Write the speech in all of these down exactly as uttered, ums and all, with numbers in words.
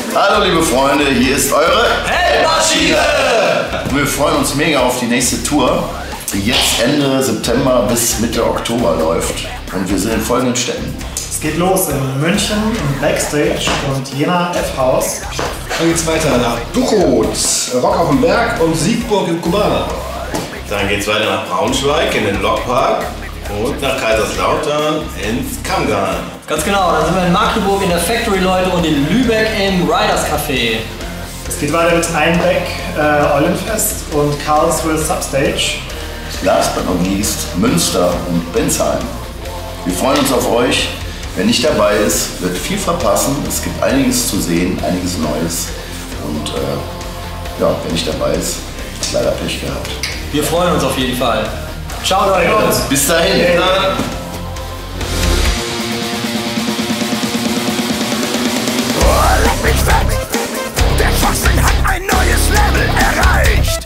Hallo liebe Freunde, hier ist eure Heldmaschine! Wir freuen uns mega auf die nächste Tour, die jetzt Ende September bis Mitte Oktober läuft. Und wir sind in folgenden Städten. Es geht los in München im Backstage und Jena F-Haus. Dann geht's weiter nach Buchholz, Rock auf dem Berg und Siegburg im Kubana. Dann geht's weiter nach Braunschweig in den Lokpark und nach Kaiserslautern ins Kammgarn. Ganz genau, dann sind wir in Magdeburg in der Factory, Leute, und in Lübeck im Riders Café. Es geht weiter mit Einbeck, äh, Eulenfest und Karlsruhe Substage. Last but not least Münster und Bensheim. Wir freuen uns auf euch. Wer nicht dabei ist, wird viel verpassen. Es gibt einiges zu sehen, einiges Neues. Und äh, ja, wer nicht dabei ist, ist leider Pech gehabt. Wir freuen uns auf jeden Fall. Ciao, Leute. Bis dahin. Hey. Oh, leck mich weg! Der Schwachsinn hat ein neues Level erreicht!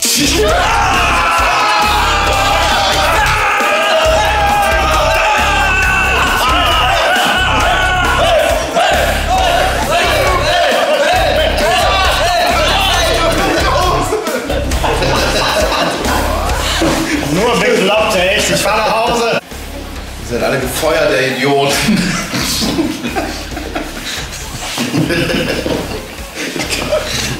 Nur bekloppt, echt. Ich fahr nach Hause. Ihr seid alle gefeuert, der Idioten.